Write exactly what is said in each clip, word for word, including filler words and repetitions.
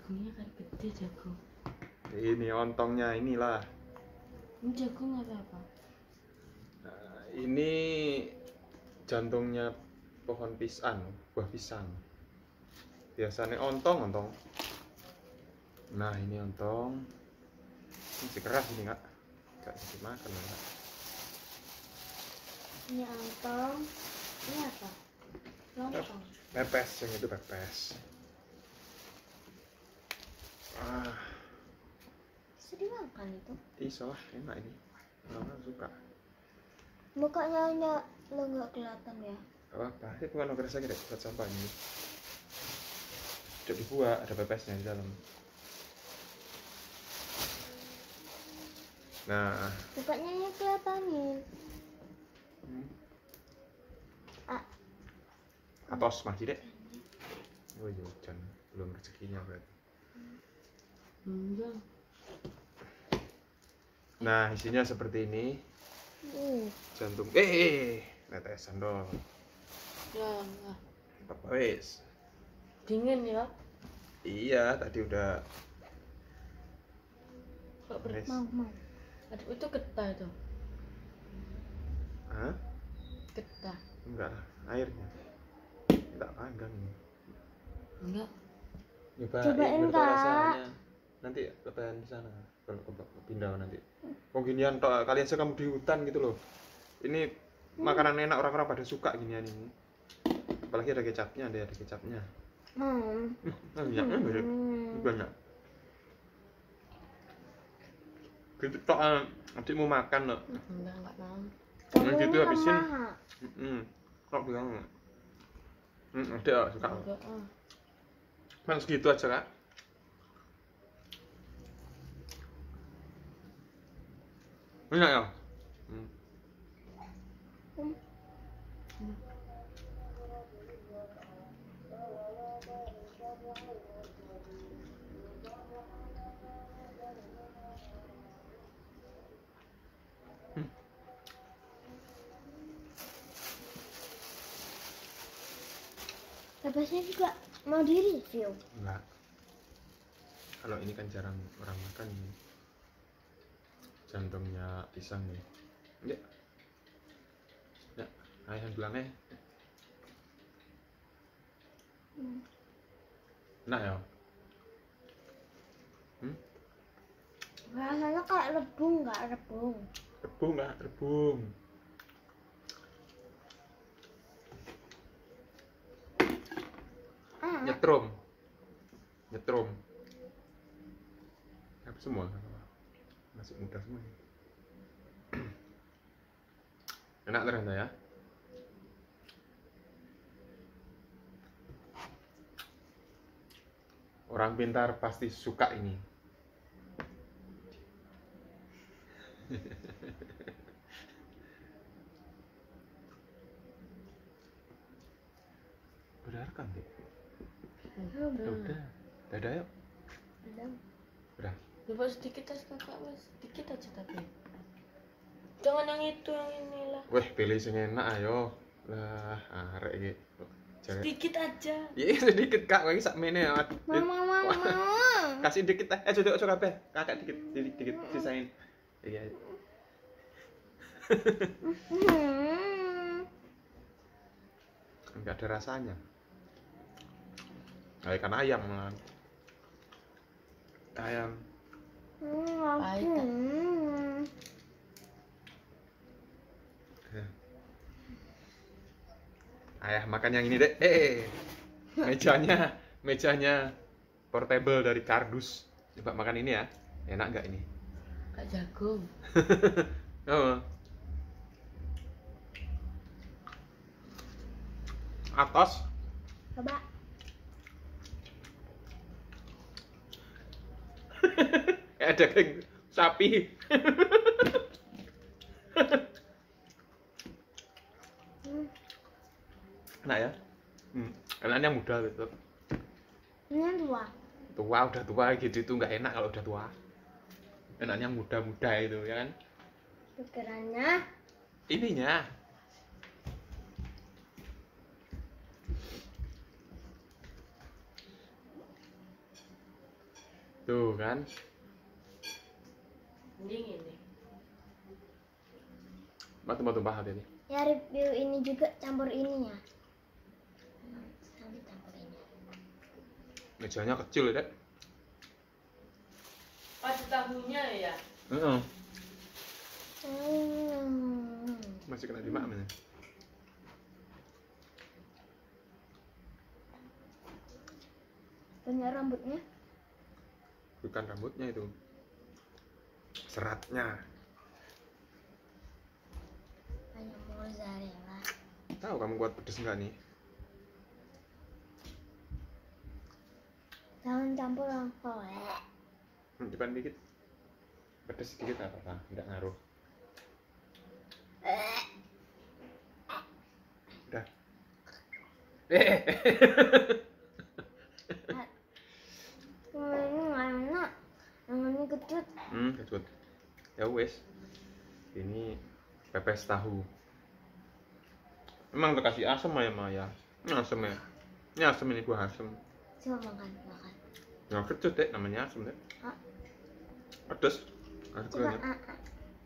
Jagungnya kayak gede jagung. Ini ontongnya inilah. Ini jagung apa apa? Nah, ini jantungnya pohon pisang, buah pisang. Biasanya ontong, ontong. Nah ini ontong. Masih keras ini kak. Gak bisa makan kak. Ini ontong. Ini apa? Lontong. Pepes, yang itu pepes. Ah, Bisa dimakan itu? iso lah, enak ini. Orang suka. Mukanya hanya lo nggak kelihatan ya? Gak apa-apa, ini bukan keras lagi deh, buat sampah ini. Jadi dibuat, ada pepesnya di dalam. Nah, Mukanya hanya kelihatanin. hmm. Ah. Atos masih dek. Oh iya, hujan belum rezekinya berarti. Enggak. Nah, isinya seperti ini. Uh. Jantung. Eh, eh, netesan dong. Ya, enggak. Apa wes? Dingin ya? Iya, tadi udah. Kok Wes. mau mau. Aduh, itu getah itu. Hah? Getah. Enggak lah, airnya. Enggak panggang ini. Enggak. Nyoba Cobain, biar tahu Kak. rasanya. Nanti lebaran di sana. Kalau ke pindah nanti. Kok ginian tok kali aja kamu di hutan gitu loh. Ini Hmm. makanan enak, orang-orang pada suka ginian ini. Apalagi ada kecapnya, ada ada kecapnya. Hmm. Banyak, Hmm. banyak. Gitu tok nanti mau makan loh. Enggak, enggak mau. Nah, gitu habisin. lemah. Heeh. Kok bilang. Hmm, ada suka. Enggak, ah. Mas gitu aja, Kak. Enak ya? Hmm. Hmm. Hmm. Pepesnya juga mau di review. Enggak. Kalau ini kan jarang orang makan ini. Jantungnya pisang nih. Ya. Ya, ayah bilangnya. Hmm. Enak ya? Hmm? Rasanya kayak rebung, nggak rebung. Rebung nggak? Rebung. Ah. Nyetrum. Nyetrum. Apa semua? Masih muda semua. Enak ternyata ya. Orang pintar pasti suka ini. Udah rekam deh. Udah. Udah. Dadah yuk. Udah. Udah. Coba sedikit aja kakak, mas. Sedikit aja tapi. Jangan yang itu, yang inilah. Weh, pilih sing enak ayo. Lah, arek iki. Jare- Sedikit aja. Iya sedikit kak, lagi sak mene ya. Mama, mama. Kasih dikit eh coba coba kabeh. Kakak dikit dikit, dikit sisain. Iya. Hmm. Enggak ada rasanya. Nah, ikan ayam malah. Ayam. Hmm. Pahit, Kak. Hmm. Ya. Ayah makan yang ini deh. Eh, mejanya, mejanya portable dari kardus. Coba makan ini ya. Enak nggak ini? Kak jagung. Oh. Atos. Coba. Kayak daging sapi. Hmm. Enak ya? Hmm. Enaknya muda gitu. Ini dua. Tua udah tua gitu itu nggak enak kalau udah tua. Enaknya muda-muda itu ya kan? Pikirannya. Ininya. Tuh kan. Dingin nih. Batu batu paha tadi. Ya review ini juga campur ininya. Nanti campur ini. Mejanya kecil ya, Dek. Ada tahunya ya. Heeh. Hmm. Masih kena dimak namanya. Banyak rambutnya. Bukan rambutnya itu. Seratnya. Banyak mozzarella. Tahu kamu kuat pedes enggak nih? Jangan campur langsung. Hmm, depan dikit. Pedes sedikit apa apa, enggak ngaruh. Udah. Eh. Ini nggak enak. Yang ini kecut. Hmm, kecut. Ya wes. Ini pepes tahu. Emang terkasih asam ya Maya? Ini asam ya? Ini asam ini gua asam. Coba makan, makan. Ya kecut deh, namanya asam deh. Hah? Pedes. Ada Coba. gulanya. ah, ah.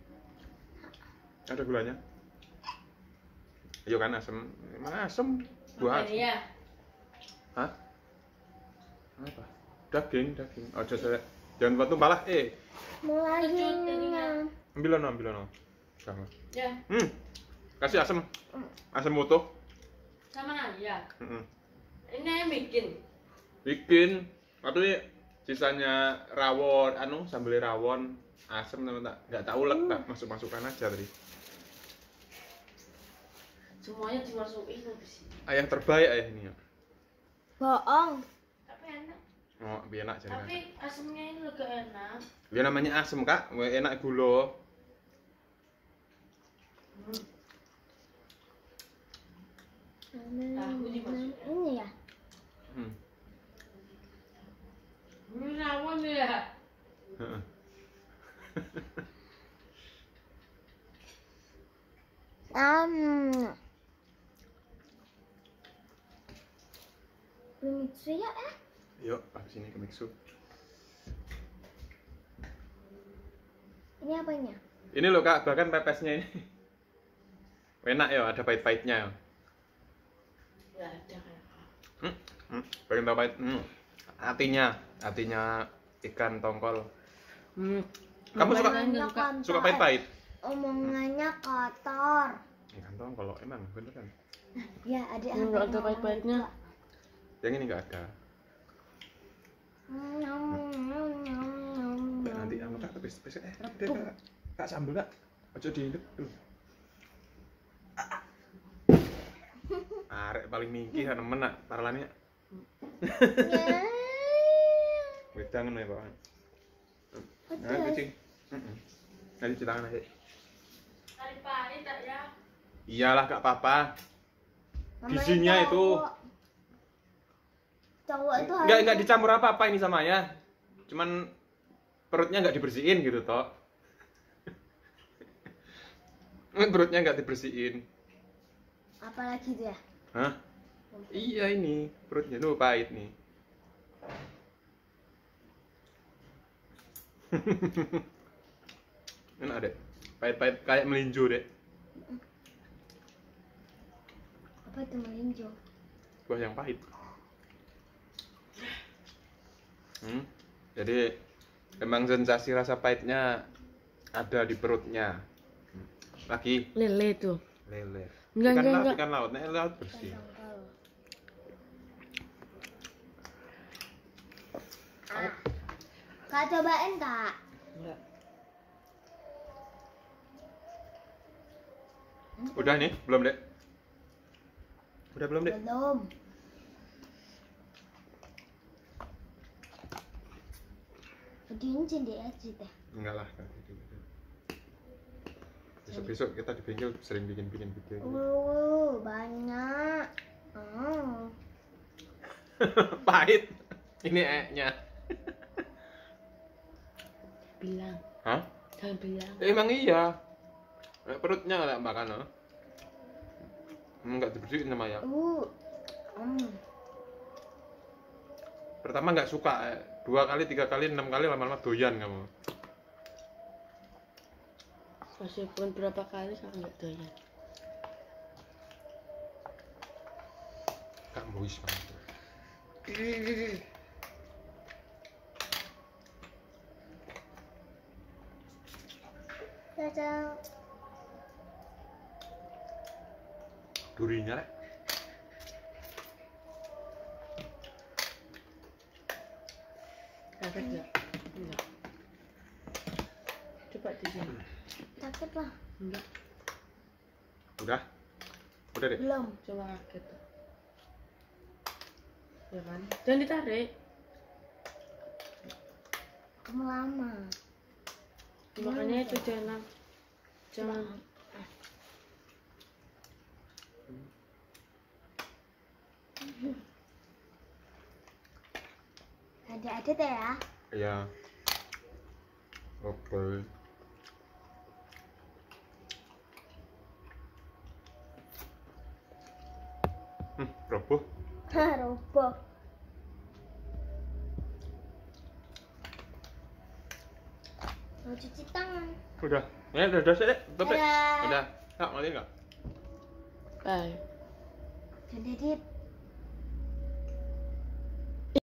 Ada gulanya. Ayo kan asam. Emang asam. Gua Apa asam. ya? Hah? Apa? Daging, daging. Oh, saya jangan buat tumpalah. Eh, Mulai Kecut jadinya. ambil ono, ambil ono. Sama. Ya, Hmm. Kasih asam. Asam utuh. sama aja. Heeh. Ini yang bikin. Bikin. Tapi sisanya rawon, anu sambal rawon, asam teman tak nggak tak ulek tak masuk masukkan aja tadi. Semuanya dimasukin ke sini. Ayah terbaik ayah ini ya. Bohong. Tapi enak. Oh, biar enak jadi. Tapi asamnya ini lega enak. Dia namanya asam kak, Wah, enak gula. Hmm. Hmm, dimasukin. ini ya. Hmm. Ini rawon ya. Heeh. Um. Lumitsu ya eh. Yuk, habis ini ke mixu. Ini apanya? Ini loh kak, bahkan pepesnya ini enak ya, ada pahit-pahitnya ya. Ya ada kayak. Hmm, hmm, pengen tahu pahit. Hmm. Hatinya, hatinya ikan tongkol. Hmm. Kamu suka Omongannya suka. suka pahit-pahit? Omongannya kotor. Ikan tongkol emang bener kan? Ya, ada Ini nggak ada pahit-pahitnya. Yang ini nggak ada. Mbak, nanti anu kak tepis tepis eh kak deh kak kak sambel kak ojo diindep tuh. Arek paling mingkih kan nemen nak paralane. Wedangan ya pak. Nah kucing. Heeh. Nanti cuci tangan aja. Kali pahit tak ya? Iyalah gak apa-apa. Gizinya itu Cowok itu nggak nggak dicampur apa-apa ini sama ya. Cuman perutnya nggak dibersihin gitu toh. Perutnya nggak dibersihin. Apalagi dia? Hah? Iya ini perutnya tuh pahit nih. Enak deh. Pahit-pahit kayak melinjo deh. Apa itu melinjo? Buah yang pahit. Hmm. Jadi memang sensasi rasa pahitnya ada di perutnya. Hmm. Lagi Lele tuh. lele. Enggak, ikan enggak, laut, enggak. ikan laut, nah, laut bersih. Ah. Kak cobain kak. Enggak. Udah nih, belum dek? Udah belum dek? Belum. Jadinya cendek aja deh. Enggak lah. Besok-besok kita di bengkel sering bikin-bikin video. Uh, banyak. Oh. Pahit. Ini e-nya. Bilang. Hah? Jangan bilang. Eh, emang iya. Eh, perutnya nggak makan loh. Enggak dibersihin sama ya. Uh. Um. Pertama nggak suka, eh. dua kali, tiga kali, enam kali lama-lama doyan kamu. Meskipun berapa kali saya nggak doyan. Kak Bois banget. Caca. Durinya Rek. Sakit nggak? Enggak. Coba di sini. Sakit lah. Enggak. Udah? Udah deh. Belum. Cuma kaget. Ya kan? Jangan ditarik. Kamu lama. Makanya itu jangan jangan Ada-ada deh ya. Iya. Oke. Hmm, roboh. Hah, roboh. Mau cuci tangan. Udah. Ya udah udah sih, Dek. Tutup, Dek. Dadah. Udah. Kak, mau nggak? bye. Dan edit.